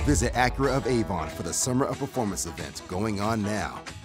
Visit Acura of Avon for the Summer of Performance event going on now.